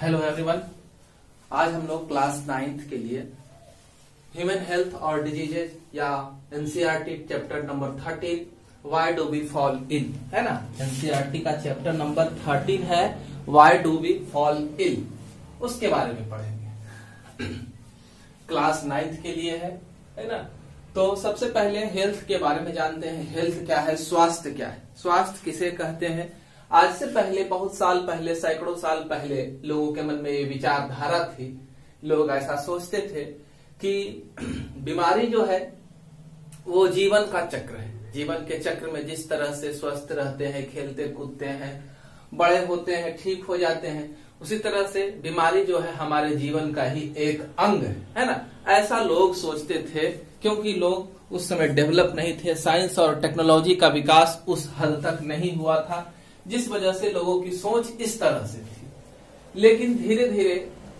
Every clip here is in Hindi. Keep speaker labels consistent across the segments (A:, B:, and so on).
A: Hello everyone. आज हम लोग क्लास 9th के लिए ह्यूमन हेल्थ और डिजीजेज या NCERT chapter number 13 why do we fall in, है ना। एनसीईआरटी का चैप्टर नंबर 13 है why do we fall in, उसके बारे में पढ़ेंगे। क्लास 9th के लिए है ना। तो सबसे पहले हेल्थ के बारे में जानते हैं। हेल्थ क्या है, स्वास्थ्य क्या है, स्वास्थ्य किसे कहते हैं। आज से पहले, बहुत साल पहले, सैकड़ों साल पहले लोगों के मन में ये विचारधारा थी, लोग ऐसा सोचते थे कि बीमारी जो है वो जीवन का चक्र है। जीवन के चक्र में जिस तरह से स्वस्थ रहते हैं, खेलते कूदते हैं, बड़े होते हैं, ठीक हो जाते हैं, उसी तरह से बीमारी जो है हमारे जीवन का ही एक अंग है ना। ऐसा लोग सोचते थे क्योंकि लोग उस समय डेवलप नहीं थे, साइंस और टेक्नोलॉजी का विकास उस हद तक नहीं हुआ था, जिस वजह से लोगों की सोच इस तरह से थी। लेकिन धीरे धीरे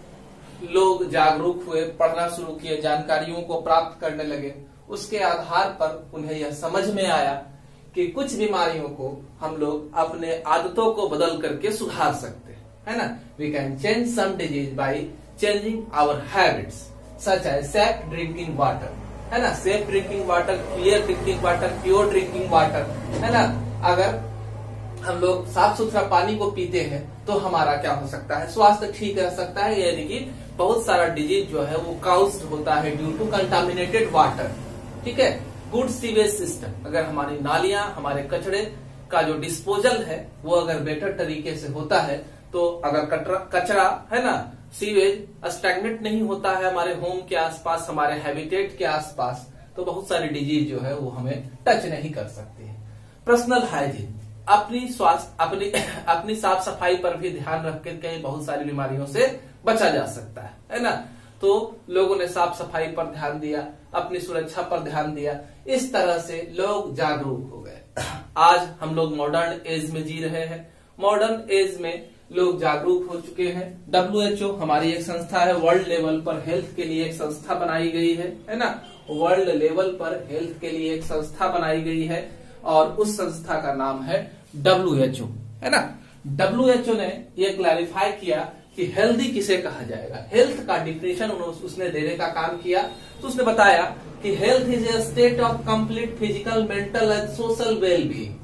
A: लोग जागरूक हुए, पढ़ना शुरू किए, जानकारियों को प्राप्त करने लगे। उसके आधार पर उन्हें यह समझ में आया कि कुछ बीमारियों को हम लोग अपने आदतों को बदल करके सुधार सकते हैं, है ना। We can change some disease by changing our habits such as safe drinking water, है ना। Safe drinking water, clear drinking water, pure drinking water, है ना। अगर हम लोग साफ सुथरा पानी को पीते हैं तो हमारा क्या हो सकता है, स्वास्थ्य ठीक रह सकता है। यानी कि बहुत सारा डिजीज जो है वो काउज्ड होता है ड्यू टू कंटामिनेटेड वाटर, ठीक है। गुड सीवेज सिस्टम, अगर हमारी नालियां, हमारे कचरे का जो डिस्पोजल है वो अगर बेटर तरीके से होता है, तो अगर कचरा है ना, सीवेज स्टैग्नेट नहीं होता है हमारे होम के आसपास, हमारे हैबिटेट के आसपास, तो बहुत सारी डिजीज जो है वो हमें टच नहीं कर सकती है। पर्सनल हाइजीन, अपनी स्वास्थ्य, अपनी साफ सफाई पर भी ध्यान रख कर कहीं बहुत सारी बीमारियों से बचा जा सकता है ना। तो लोगों ने साफ सफाई पर ध्यान दिया, अपनी सुरक्षा पर ध्यान दिया, इस तरह से लोग जागरूक हो गए। आज हम लोग मॉडर्न एज में जी रहे हैं। मॉडर्न एज में लोग जागरूक हो चुके हैं। WHO हमारी एक संस्था है, वर्ल्ड लेवल पर हेल्थ के लिए एक संस्था बनाई गई है ना। वर्ल्ड लेवल पर हेल्थ के लिए एक संस्था बनाई गई है और उस संस्था का नाम है WHO, है ना। WHO ने ये क्लैरिफाई किया कि हेल्दी किसे कहा जाएगा। हेल्थ का डिफिनेशन उसने देने का काम किया। तो उसने बताया कि health is a state of complete physical, mental and social wellbeing.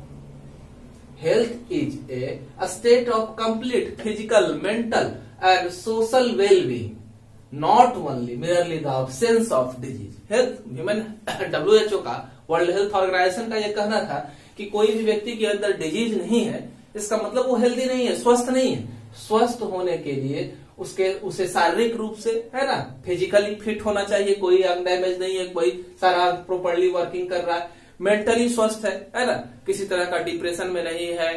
A: Health is a state of complete physical, mental and social wellbeing, not only merely the absence of disease. Health, human WHO का, वर्ल्ड हेल्थ ऑर्गेनाइजेशन का यह कहना था कि कोई भी व्यक्ति के अंदर डिजीज नहीं है, इसका मतलब वो हेल्दी नहीं है, स्वस्थ नहीं है। स्वस्थ होने के लिए उसे शारीरिक रूप से, है ना, फिजिकली फिट होना चाहिए, कोई अंग डैमेज नहीं है, कोई सारा अंग प्रॉपर्ली वर्किंग कर रहा है, मेंटली स्वस्थ है ना, किसी तरह का डिप्रेशन में नहीं है,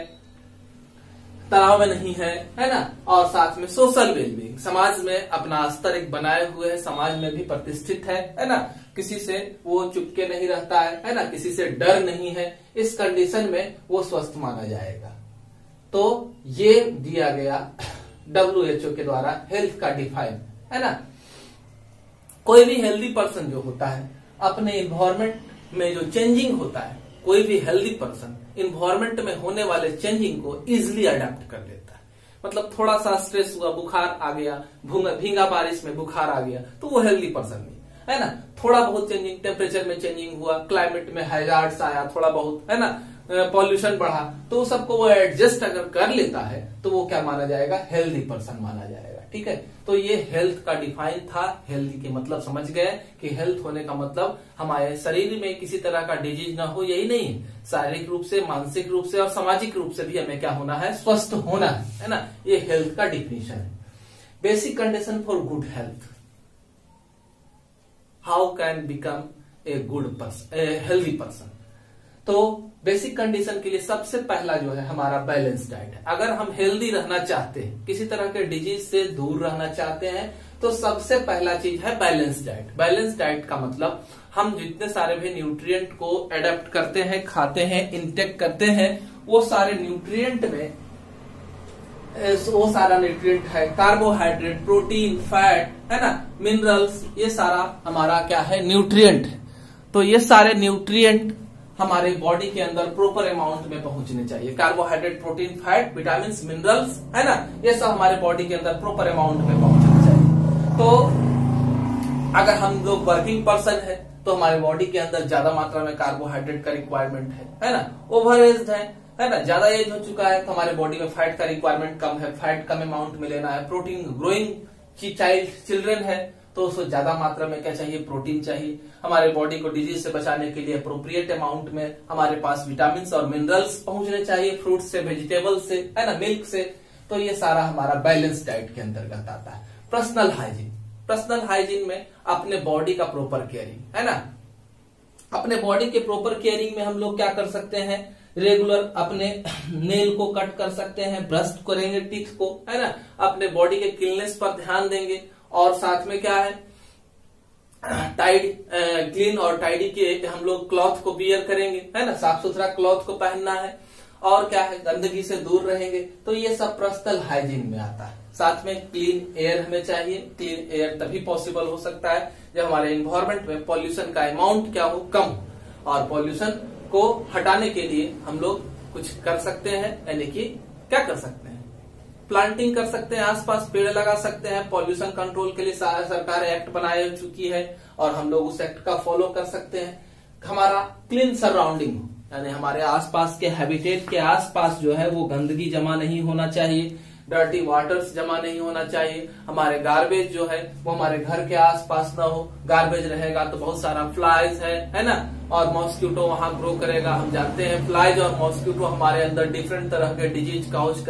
A: तनाव में नहीं है ना। और साथ में सोशल वेलबींग, समाज में अपना स्तर एक बनाए हुए है, समाज में भी प्रतिष्ठित है ना। किसी से वो चुपके नहीं रहता है ना, किसी से डर नहीं है। इस कंडीशन में वो स्वस्थ माना जाएगा। तो ये दिया गया WHO के द्वारा हेल्थ का डिफाइन, है ना। कोई भी हेल्दी पर्सन जो होता है, अपने इन्वायरमेंट में जो चेंजिंग होता है, कोई भी हेल्दी पर्सन इन्वायरमेंट में होने वाले चेंजिंग को इजिली अडेप्ट कर लेता है। मतलब थोड़ा सा स्ट्रेस हुआ, बुखार आ गया, भींगा बारिश में बुखार आ गया, तो वो हेल्दी पर्सन नहीं है ना। थोड़ा बहुत चेंजिंग, टेम्परेचर में चेंजिंग हुआ, क्लाइमेट में हैजार्ड्स आया थोड़ा बहुत, है ना, पॉल्यूशन बढ़ा, तो सबको वो एडजस्ट अगर कर लेता है तो वो क्या माना जाएगा, हेल्दी पर्सन माना जाएगा, ठीक है। तो ये हेल्थ का डिफाइन था। हेल्दी के मतलब समझ गए कि हेल्थ होने का मतलब हमारे शरीर में किसी तरह का डिजीज ना हो, यही नहीं है, शारीरिक रूप से, मानसिक रूप से और सामाजिक रूप से भी हमें क्या होना है, स्वस्थ होना है ना। ये हेल्थ का डिफिनेशन है। Basic condition for good health, how can become a good person, a healthy person. तो बेसिक कंडीशन के लिए सबसे पहला जो है हमारा बैलेंस डाइट है। अगर हम हेल्दी रहना चाहते हैं, किसी तरह के डिजीज से दूर रहना चाहते हैं, तो सबसे पहला चीज है बैलेंस डाइट। बैलेंस डाइट का मतलब हम जितने सारे भी न्यूट्रिएंट को एडेप्ट करते हैं, खाते हैं, इंटेक करते हैं, वो सारे न्यूट्रिएंट में वो सारा न्यूट्रिएंट है, कार्बोहाइड्रेट, प्रोटीन, फैट, है ना, मिनरल्स, ये सारा हमारा क्या है, न्यूट्रिएंट है। तो ये सारे न्यूट्रिएंट हमारे बॉडी के अंदर प्रॉपर अमाउंट में पहुंचने चाहिए। Carbohydrate, protein, fat, vitamin, minerals, है ना, ये सब हमारे बॉडी के अंदर प्रॉपर अमाउंट में पहुंचने चाहिए। तो अगर हम लोग वर्किंग पर्सन है तो हमारे बॉडी के अंदर ज्यादा मात्रा में कार्बोहाइड्रेट का रिक्वायरमेंट है ना। ओवर एज है ना, ज्यादा एज हो चुका है तो हमारे बॉडी में फैट का रिक्वायरमेंट कम है, फैट कम अमाउंट में लेना है। प्रोटीन, ग्रोइंग चिल्ड्रन है तो उसको ज्यादा मात्रा में क्या चाहिए, प्रोटीन चाहिए। हमारे बॉडी को डिजीज से बचाने के लिए अप्रोप्रिएट अमाउंट में हमारे पास विटामिन और मिनरल्स पहुंचने चाहिए, फ्रूट से, वेजिटेबल से, है ना, मिल्क से। तो ये सारा हमारा बैलेंस डाइट के अंतर्गत आता है। पर्सनल हाइजीन में अपने बॉडी का प्रॉपर केयरिंग, है ना। अपने बॉडी के प्रॉपर केयरिंग में हम लोग क्या कर सकते हैं, रेगुलर अपने नेल को कट कर सकते हैं, ब्रश करेंगे टीथ को, है ना, अपने बॉडी के क्लीननेस पर ध्यान देंगे। और साथ में क्या है, क्लीन और टाइडी के हम लोग क्लॉथ को वियर करेंगे, है ना, साफ सुथरा क्लॉथ को पहनना है। और क्या है, गंदगी से दूर रहेंगे। तो ये सब पर्सनल हाइजीन में आता है। साथ में क्लीन एयर हमें चाहिए। क्लीन एयर तभी पॉसिबल हो सकता है जब हमारे एनवायरमेंट में पॉल्यूशन का अमाउंट क्या हो, कम। और पॉल्यूशन को हटाने के लिए हम लोग कुछ कर सकते हैं, यानी कि क्या कर सकते हैं, प्लांटिंग कर सकते हैं, आसपास पेड़ लगा सकते हैं। पॉल्यूशन कंट्रोल के लिए सरकार एक्ट बनाए चुकी है और हम लोग उस एक्ट का फॉलो कर सकते हैं। हमारा क्लीन सराउंडिंग, यानी हमारे आसपास के हैबिटेट के आसपास जो है वो गंदगी जमा नहीं होना चाहिए, डर्टी वाटर्स जमा नहीं होना चाहिए। हमारे गार्बेज जो है वो हमारे घर के आसपास ना हो। गार्बेज रहेगा तो बहुत सारा फ्लाइज है ना, और मॉस्किटो वहां ग्रो करेगा। हम जानते हैं फ्लाइज और मॉस्किटो हमारे अंदर डिफरेंट तरह के डिजीज काउज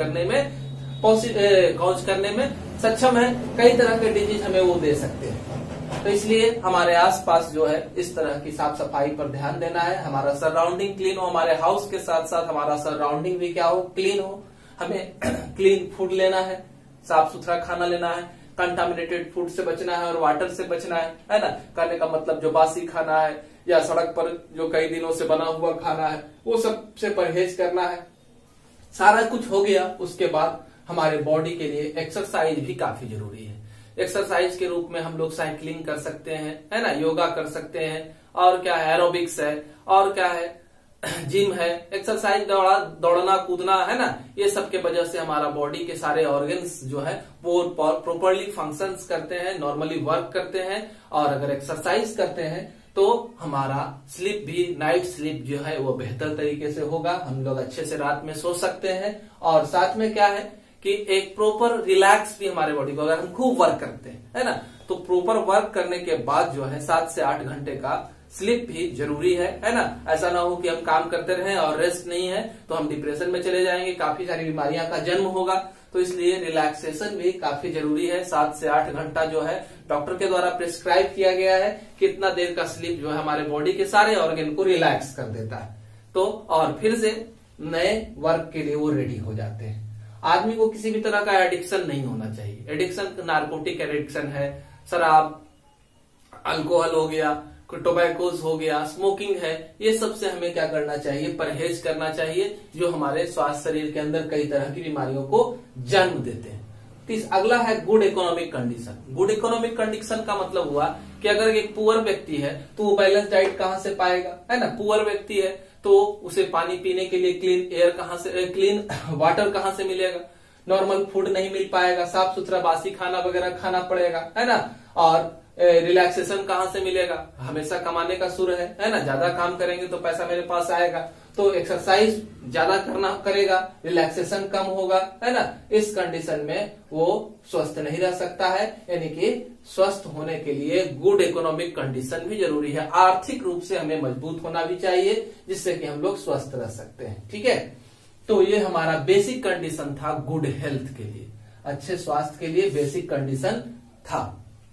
A: करने में सक्षम है। कई तरह के डिजीज हमें वो दे सकते हैं। तो इसलिए हमारे आसपास जो है इस तरह की साफ सफाई पर ध्यान देना है। हमारा सराउंडिंग क्लीन हो, हमारे हाउस के साथ साथ हमारा सराउंडिंग भी क्या हो, क्लीन हो। हमें क्लीन फूड लेना है, साफ सुथरा खाना लेना है, कंटामिनेटेड फूड से बचना है और वाटर से बचना है ना। कहने का मतलब जो बासी खाना है या सड़क पर जो कई दिनों से बना हुआ खाना है वो सब से परहेज करना है। सारा कुछ हो गया, उसके बाद हमारे बॉडी के लिए एक्सरसाइज भी काफी जरूरी है। एक्सरसाइज के रूप में हम लोग साइकिलिंग कर सकते हैं, है ना, योगा कर सकते हैं, और क्या है, एरोबिक्स है, और क्या है, जिम है। एक्सरसाइज, दौड़ना कूदना, है ना, ये सब के वजह से हमारा बॉडी के सारे ऑर्गन्स जो है वो प्रॉपरली फंक्शंस करते हैं, नॉर्मली वर्क करते हैं। और अगर एक्सरसाइज करते हैं तो हमारा स्लीप भी, नाइट स्लीप जो है वो बेहतर तरीके से होगा। हम लोग अच्छे से रात में सो सकते हैं। और साथ में क्या है कि एक प्रॉपर रिलैक्स भी हमारे बॉडी को, अगर हम खूब वर्क करते हैं, है ना, तो प्रॉपर वर्क करने के बाद जो है 7 से 8 घंटे का स्लीप भी जरूरी है ना। ऐसा ना हो कि हम काम करते रहें और रेस्ट नहीं है तो हम डिप्रेशन में चले जाएंगे, काफी सारी बीमारियां का जन्म होगा। तो इसलिए रिलैक्सेशन भी काफी जरूरी है। 7 से 8 घंटा जो है डॉक्टर के द्वारा प्रिस्क्राइब किया गया है कि इतना देर का स्लीप जो है हमारे बॉडी के सारे ऑर्गन को रिलैक्स कर देता है। तो और फिर से नए वर्क के लिए वो रेडी हो जाते हैं। आदमी को किसी भी तरह का एडिक्शन नहीं होना चाहिए। एडिक्शन नार्कोटिक एडिक्शन है, शराब, अल्कोहल हो गया, टोबैकोज हो गया, स्मोकिंग है, ये सब से हमें क्या करना चाहिए, परहेज करना चाहिए, जो हमारे स्वास्थ्य शरीर के अंदर कई तरह की बीमारियों को जन्म देते हैं। अगला है good economic condition. Good economic condition का मतलब हुआ कि अगर एक पुअर व्यक्ति है तो वो बैलेंस डाइट कहाँ से पाएगा, है ना। पुअर व्यक्ति है तो उसे पानी पीने के लिए क्लीन एयर कहाँ से, क्लीन वाटर कहाँ से मिलेगा, नॉर्मल फूड नहीं मिल पाएगा, साफ सुथरा बासी खाना वगैरह खाना पड़ेगा, है ना। और रिलैक्सेशन कहाँ से मिलेगा, हमेशा कमाने का सुर है ना, ज्यादा काम करेंगे तो पैसा मेरे पास आएगा। तो एक्सरसाइज ज्यादा करना करेगा, रिलैक्सेशन कम होगा, है ना। इस कंडीशन में वो स्वस्थ नहीं रह सकता है। यानी कि स्वस्थ होने के लिए गुड इकोनॉमिक कंडीशन भी जरूरी है। आर्थिक रूप से हमें मजबूत होना भी चाहिए जिससे कि हम लोग स्वस्थ रह सकते हैं। ठीक है, तो ये हमारा बेसिक कंडीशन था गुड हेल्थ के लिए, अच्छे स्वास्थ्य के लिए बेसिक कंडीशन था।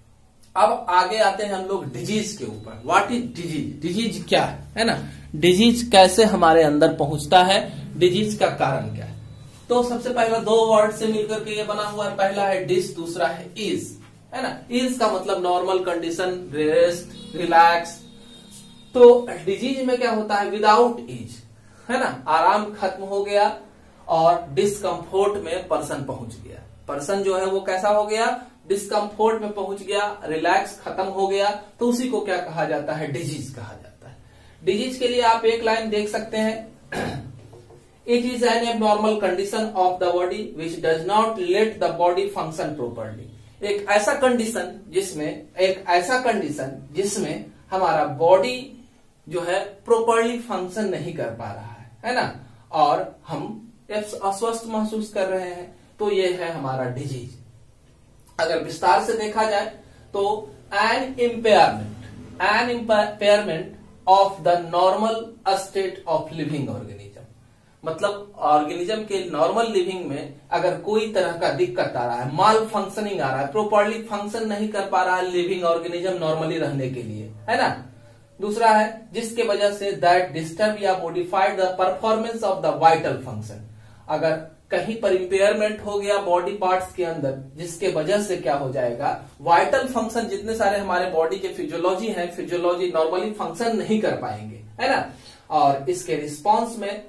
A: अब आगे आते हैं हम लोग डिजीज के ऊपर। व्हाट इज डिजीज, डिजीज क्या है ना, डिजीज कैसे हमारे अंदर पहुंचता है, डिजीज का कारण क्या है। तो सबसे पहला 2 वर्ड से मिलकर के ये बना हुआ है। पहला है डिस, दूसरा है इज, है ना। इज का मतलब नॉर्मल कंडीशन, रेस्ट, रिलैक्स। तो डिजीज में क्या होता है, विदाउट इज, है ना, आराम खत्म हो गया और डिस्कम्फोर्ट में पर्सन पहुंच गया। पर्सन जो है वो कैसा हो गया, डिस्कम्फोर्ट में पहुंच गया, रिलैक्स खत्म हो गया, तो उसी को क्या कहा जाता है, डिजीज कहा जाता है। डिजीज के लिए आप एक लाइन देख सकते हैं, it is an abnormal condition of the body which does not let the body function properly. एक ऐसा कंडीशन जिसमें हमारा बॉडी जो है प्रॉपरली फंक्शन नहीं कर पा रहा है ना, और हम अस्वस्थ महसूस कर रहे हैं, तो ये है हमारा डिजीज। अगर विस्तार से देखा जाए तो an impairment of the normal state of living organism, मतलब ऑर्गेनिज्म के नॉर्मल लिविंग में अगर कोई तरह का दिक्कत आ रहा है, माल फंक्शनिंग आ रहा है, प्रॉपरली फंक्शन नहीं कर पा रहा है लिविंग ऑर्गेनिज्म नॉर्मली रहने के लिए, है ना। दूसरा है जिसके वजह से दैट डिस्टर्ब या modified the performance of the vital function, अगर कहीं पर इंपेयरमेंट हो गया बॉडी पार्ट्स के अंदर, जिसके वजह से क्या हो जाएगा, वाइटल फंक्शन जितने सारे हमारे बॉडी के फिजियोलॉजी है, फिजियोलॉजी नॉर्मली फंक्शन नहीं कर पाएंगे, है ना। और इसके रिस्पॉन्स में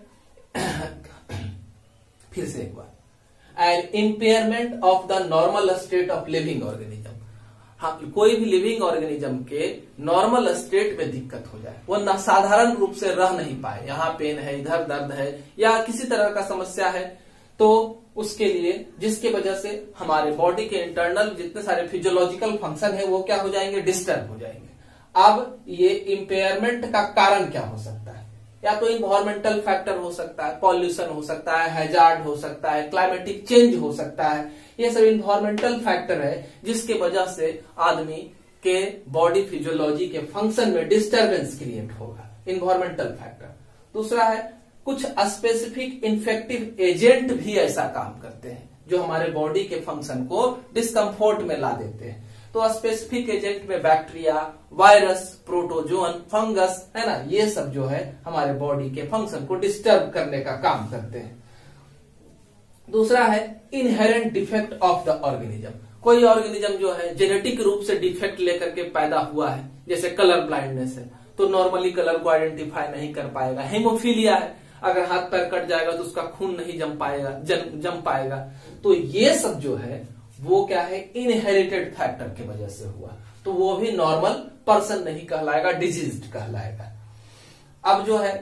A: फिर से एक बार, an impairment of the normal state of living organism, हाँ, कोई भी लिविंग ऑर्गेनिज्म के नॉर्मल स्टेट में दिक्कत हो जाए, वो न साधारण रूप से रह नहीं पाए, यहाँ पेन है, इधर दर्द है, या किसी तरह का समस्या है, तो उसके लिए जिसके वजह से हमारे बॉडी के इंटरनल जितने सारे फिजियोलॉजिकल फंक्शन है वो क्या हो जाएंगे, डिस्टर्ब हो जाएंगे। अब ये इम्पेयरमेंट का कारण क्या हो सकता है, या तो इन्वायरमेंटल फैक्टर हो सकता है, पॉल्यूशन हो सकता है, हैजार्ड हो सकता है, क्लाइमेटिक चेंज हो सकता है, ये सब इन्वायरमेंटल फैक्टर है जिसके वजह से आदमी के बॉडी फिजियोलॉजी के फंक्शन में डिस्टरबेंस क्रिएट होगा, इन्वायरमेंटल फैक्टर। दूसरा है कुछ स्पेसिफिक इन्फेक्टिव एजेंट भी ऐसा काम करते हैं जो हमारे बॉडी के फंक्शन को डिस्कम्फोर्ट में ला देते हैं। तो स्पेसिफिक एजेंट में बैक्टीरिया, वायरस, प्रोटोजोन, फंगस, है ना, ये सब जो है हमारे बॉडी के फंक्शन को डिस्टर्ब करने का काम करते हैं। दूसरा है inherent defect of the organism, कोई ऑर्गेनिज्म जो है जेनेटिक रूप से डिफेक्ट लेकर के पैदा हुआ है, जैसे कलर ब्लाइंडनेस है, तो नॉर्मली कलर को आइडेंटिफाई नहीं कर पाएगा। हेमोफीलिया है, अगर हाथ पैर कट जाएगा तो उसका खून नहीं जम पाएगा। तो ये सब जो है वो क्या है, इनहेरिटेड फैक्टर की वजह से हुआ, तो वो भी नॉर्मल पर्सन नहीं कहलाएगा, डिजीज्ड कहलाएगा। अब जो है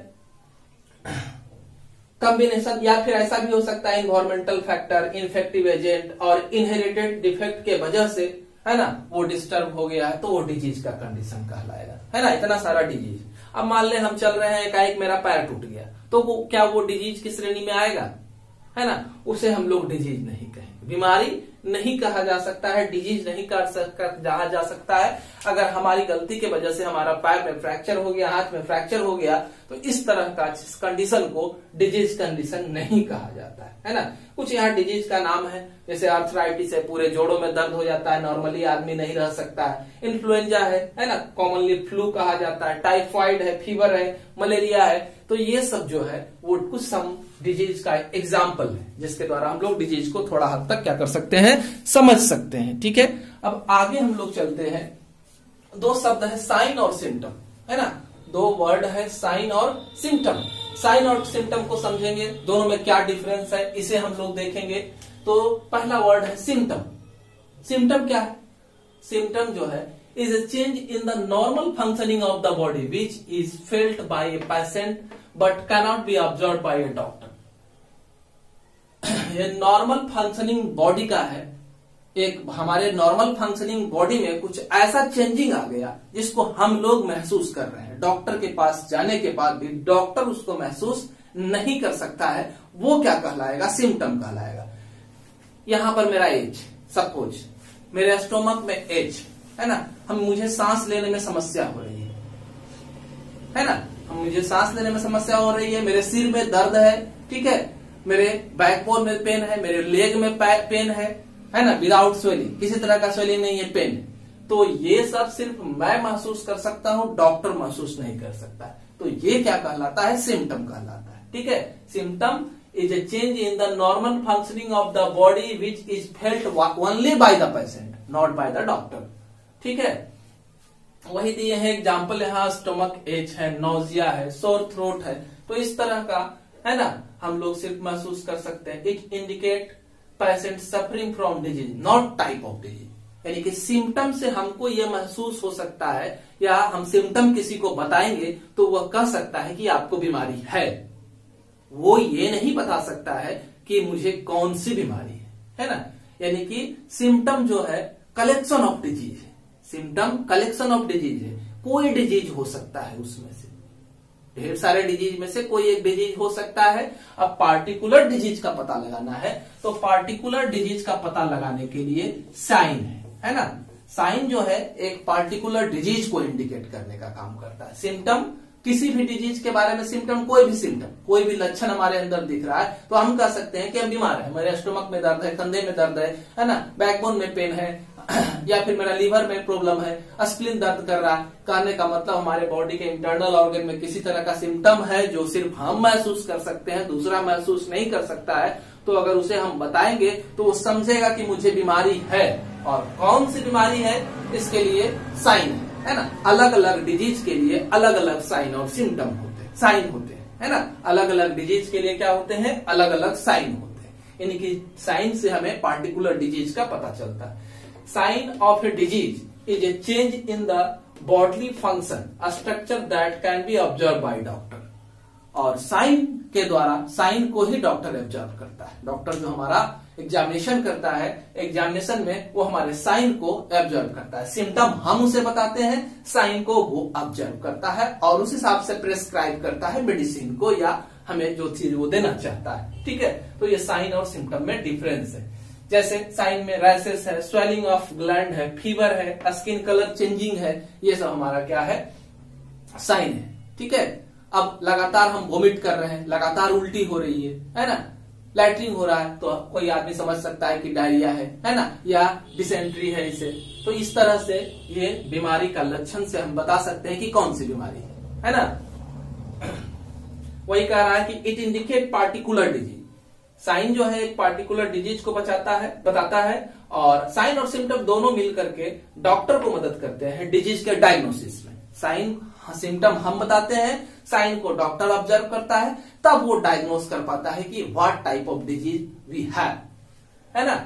A: कॉम्बिनेशन, या फिर ऐसा भी हो सकता है इन्वायरमेंटल फैक्टर, इन्फेक्टिव एजेंट और इनहेरिटेड डिफेक्ट के वजह से, है ना, वो डिस्टर्ब हो गया है, तो वो डिजीज का कंडीशन कहलाएगा, है ना। इतना सारा डिजीज, अब मान ले हम चल रहे हैं, एकाएक मेरा पैर टूट गया, तो क्या वो डिजीज की श्रेणी में आएगा, है ना, उसे हम लोग डिजीज नहीं कहेंगे, बीमारी नहीं कहा जा सकता है, डिजीज नहीं कहा जा सकता है। अगर हमारी गलती के वजह से हमारा पैर में फ्रैक्चर हो गया, हाथ में फ्रैक्चर हो गया, तो इस तरह का कंडीशन को डिजीज कंडीशन नहीं कहा जाता है ना। कुछ यहाँ डिजीज का नाम है, जैसे आर्थराइटिस है, पूरे जोड़ों में दर्द हो जाता है, नॉर्मली आदमी नहीं रह सकता है। इन्फ्लुएंजा है ना, कॉमनली फ्लू कहा जाता है, टाइफाइड है, फीवर है, मलेरिया है, तो ये सब जो है वो कुछ सम डिजीज का एग्जाम्पल है जिसके द्वारा हम लोग डिजीज को थोड़ा हद तक क्या कर सकते हैं, समझ सकते हैं। ठीक है, अब आगे हम लोग चलते हैं। दो शब्द है साइन और सिम्टम, है ना, दो वर्ड है साइन और सिम्टम। साइन और सिम्टम को समझेंगे, दोनों में क्या डिफरेंस है इसे हम लोग देखेंगे। तो पहला वर्ड है सिम्टम। सिम्टम क्या है, सिम्टम जो है is a change in the normal functioning of the body which is felt by a patient but cannot be observed by a doctor। ये नॉर्मल फंक्शनिंग बॉडी का है, एक हमारे नॉर्मल फंक्शनिंग बॉडी में कुछ ऐसा चेंजिंग आ गया जिसको हम लोग महसूस कर रहे हैं, डॉक्टर के पास जाने के बाद भी डॉक्टर उसको महसूस नहीं कर सकता है, वो क्या कहलाएगा, सिम्टम कहलाएगा। यहां पर मेरा एज, सपोज मेरे स्टोमक में एज है ना, मुझे सांस लेने में समस्या हो रही है ना, मुझे सांस लेने में समस्या हो रही है, मेरे सिर में दर्द है, ठीक है, मेरे बैकबोन में पेन है, मेरे लेग में पेन है ना, विदाउट स्वेलिंग, किसी तरह का स्वेलिंग नहीं है, पेन। तो ये सब सिर्फ मैं महसूस कर सकता हूं, डॉक्टर महसूस नहीं कर सकता। तो ये क्या कहलाता है, सिम्टम कहलाता है। ठीक है, symptom is a change in the normal functioning of the body which is felt only by the patient, not by the doctor. ठीक है, वही दिए हैं एग्जाम्पल, यहाँ स्टोमक एच है, नोजिया है, सोर थ्रोट है, तो इस तरह का है ना हम लोग सिर्फ महसूस कर सकते हैं। It indicate patient suffering from disease, not type of disease, यानी कि सिम्टम से हमको ये महसूस हो सकता है या हम सिम्टम किसी को बताएंगे तो वह कह सकता है कि आपको बीमारी है। वो ये नहीं बता सकता है कि मुझे कौन सी बीमारी है ना। यानी कि सिम्टम जो है कलेक्शन ऑफ डिजीज है, सिम्टम कलेक्शन ऑफ डिजीज है। कोई डिजीज हो सकता है, उसमें से ढेर सारे डिजीज में से कोई एक डिजीज हो सकता है। अब पार्टिकुलर डिजीज का पता लगाना है तो पार्टिकुलर डिजीज का पता लगाने के लिए साइन है ना। साइन जो है एक पार्टिकुलर डिजीज को इंडिकेट करने का काम करता है। सिम्टम किसी भी डिजीज के बारे में, सिम्टम कोई भी सिम्टम, कोई भी लक्षण हमारे अंदर दिख रहा है तो हम कह सकते हैं कि हम बीमार है। मेरे स्टोमक में दर्द है, कंधे में दर्द है ना, बैकबोन में पेन है या फिर मेरा लीवर में प्रॉब्लम है, स्प्लीन दर्द कर रहा है। कहने का मतलब हमारे बॉडी के इंटरनल ऑर्गन में किसी तरह का सिम्टम है जो सिर्फ हम महसूस कर सकते हैं, दूसरा महसूस नहीं कर सकता है। तो अगर उसे हम बताएंगे तो वो समझेगा कि मुझे बीमारी है, और कौन सी बीमारी है इसके लिए साइन है ना। अलग अलग डिजीज के लिए अलग अलग साइन और सिम्टम होते हैं, साइन होते हैं है ना। अलग अलग डिजीज के लिए क्या होते हैं, अलग अलग साइन होते हैं। यानी कि साइन से हमें पार्टिकुलर डिजीज का पता चलता है। Sign of a disease is a change in the bodily function, a structure that can be observed by doctor. और साइन के द्वारा, साइन को ही डॉक्टर ऑब्जर्व करता है। डॉक्टर जो हमारा एग्जामिनेशन करता है, एग्जामिनेशन में वो हमारे साइन को ऑब्जर्व करता है। सिम्टम हम उसे बताते हैं, साइन को वो ऑब्जर्व करता है और उस हिसाब से प्रेस्क्राइब करता है मेडिसिन को या हमें जो चीज वो देना चाहता है। ठीक है, तो ये साइन और सिम्टम में डिफरेंस है। जैसे साइन में रैसेस है, स्वेलिंग ऑफ ग्लैंड है, फीवर है, स्किन कलर चेंजिंग है, ये सब हमारा क्या है, साइन है। ठीक है, अब लगातार हम वोमिट कर रहे हैं, लगातार उल्टी हो रही है ना, लैट्रिन हो रहा है तो कोई आदमी समझ सकता है कि डायरिया है ना, या डिसेंट्री है इसे। तो इस तरह से ये बीमारी का लक्षण से हम बता सकते हैं कि कौन सी बीमारी है ना। वही कह रहा है कि it indicate particular disease. Sign जो है एक पार्टिकुलर डिजीज को बताता है और साइन और सिम्टम दोनों मिलकर के डॉक्टर को मदद करते हैं डिजीज के डायग्नोसिस में। साइन सिम्टम हम बताते हैं, साइन को डॉक्टर ऑब्जर्व करता है, तब वो डायग्नोस कर पाता है कि what type of disease we have, है ना।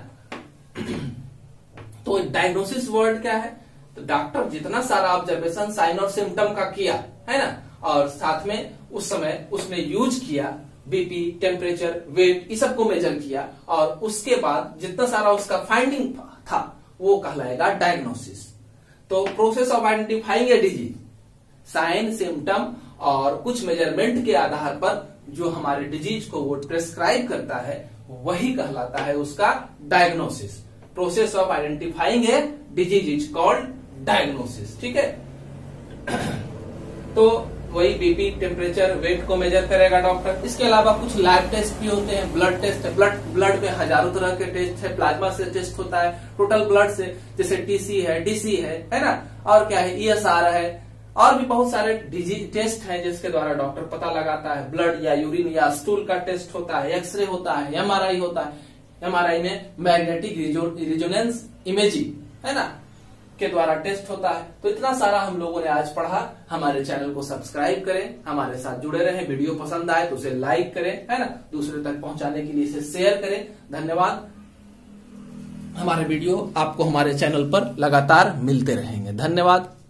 A: तो डायग्नोसिस वर्ड क्या है, तो डॉक्टर जितना सारा ऑब्जर्वेशन साइन और सिम्टम का किया है ना, और साथ में उस समय उसने यूज किया बीपी, टेम्परेचर, वेट, इस सब को मेजर किया और उसके बाद जितना सारा उसका फाइंडिंग था वो कहलाएगा डायग्नोसिस। तो process of identifying a disease, sign, symptom और कुछ मेजरमेंट के आधार पर जो हमारे डिजीज को वो प्रेस्क्राइब करता है वही कहलाता है उसका diagnosis. Process of identifying a disease is called diagnosis. ठीक है, तो वही बीपी, टेम्परेचर, वेट को मेजर करेगा डॉक्टर। इसके अलावा कुछ लैब टेस्ट भी होते हैं, ब्लड टेस्ट है, ब्लड में हजारों तरह के टेस्ट है, प्लाज्मा से टेस्ट होता है, टोटल ब्लड से, जैसे टीसी है, डीसी है ना, और क्या है, ईएसआर है, और भी बहुत सारे डिजीज टेस्ट हैं जिसके द्वारा डॉक्टर पता लगाता है। ब्लड या यूरिन या स्टूल का टेस्ट होता है, एक्सरे होता है, एमआरआई होता है। एमआरआई में मैग्नेटिक रिजोनेंस इमेजिंग है ना के द्वारा टेस्ट होता है। तो इतना सारा हम लोगों ने आज पढ़ा। हमारे चैनल को सब्सक्राइब करें, हमारे साथ जुड़े रहें। वीडियो पसंद आए तो उसे लाइक करें, है ना, दूसरे तक पहुंचाने के लिए इसे शेयर करें। धन्यवाद। हमारे वीडियो आपको हमारे चैनल पर लगातार मिलते रहेंगे। धन्यवाद।